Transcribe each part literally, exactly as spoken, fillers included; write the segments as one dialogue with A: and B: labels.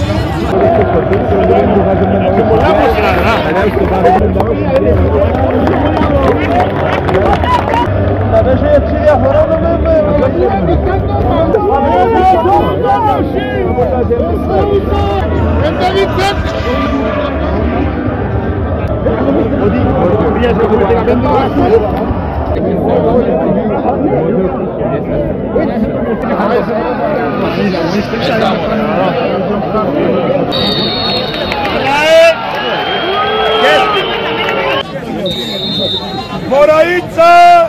A: Moraitza!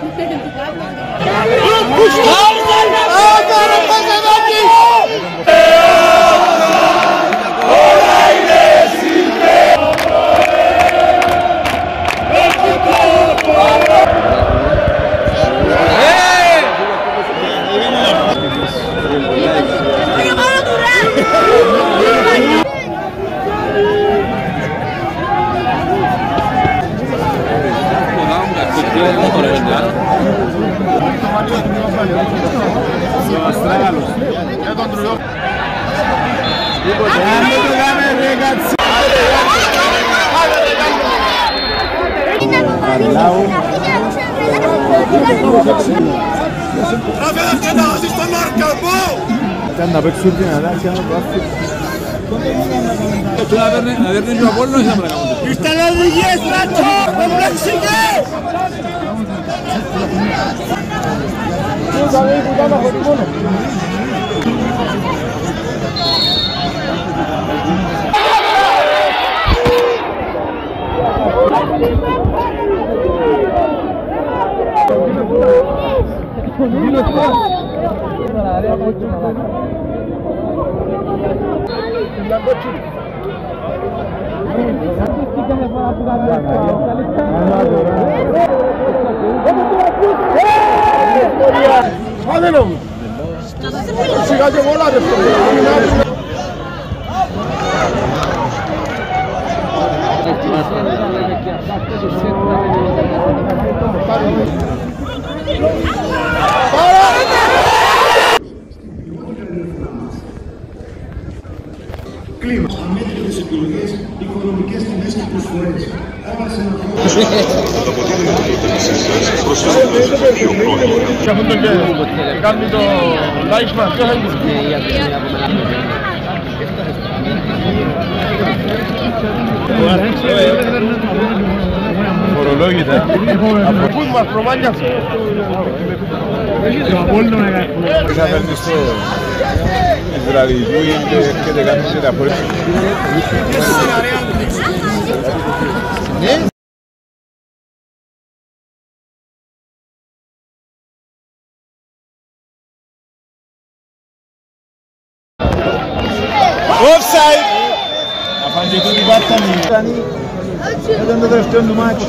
B: Anda per subire la siamo passi.
C: Tu la verne, la verne giù a Apoel noi siamo la capo.
A: Cristiano di destra, ciao! Un braccichè! Tu avevi buttato fuori mono. Fatelo! Si cade volare sto
D: Κλίμα. Αμέτρητες επιλογές, οικονομικές τιμές και προσφορές. Έβαλε ένα
E: Το αποτέλεσμα της εσάς προσφέρεται σε πιο πρόβλημα.
A: Και αυτό το γέλιο. Κάνει το λάισμα. Ποιο θα είναι.
B: Φορολόγητα.
A: Από πού μας προμάνιασε.
B: Το Apoel no era. Θα φέρνεις το Ισραηλικού και έρχεται κάτι σε τα φορές. Offside! Ha fatto tutti i battani. Ήταν το τελευταίο του μάτσο.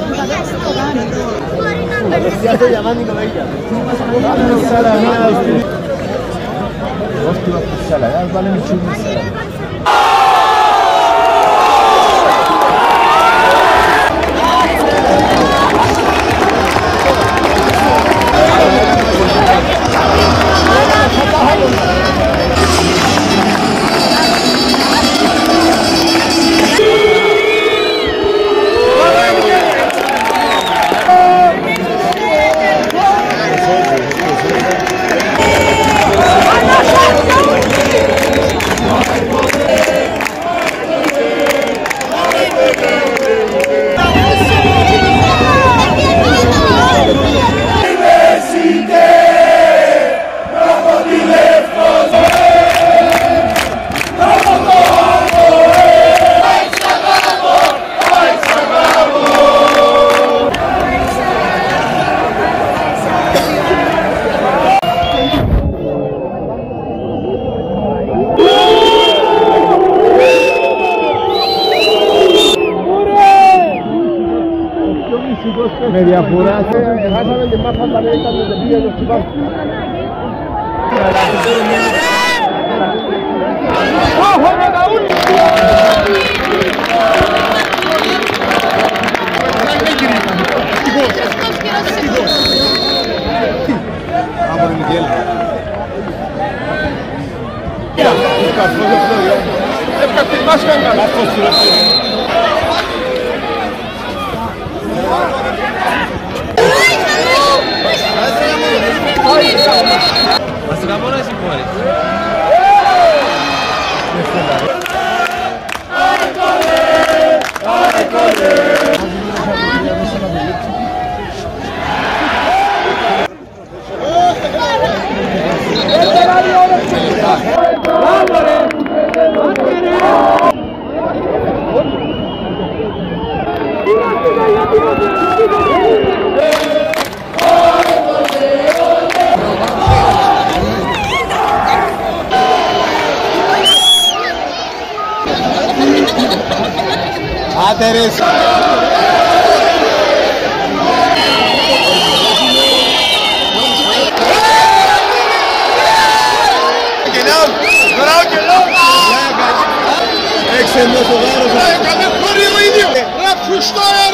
B: Με διαφορά.
A: Χάσαμε και μας θα τα λέει τα παιδιά του Cyprus. Όχο με τα ούλη!
B: Από την Μικέλ.
A: Μας κάνει καλά. Βασικά μόνο εσύ μπορείς.
B: Άντε ρε! Έξε μέσα ο γάρος. Καλέ χωρί ο ίδιος. Ρε φουστό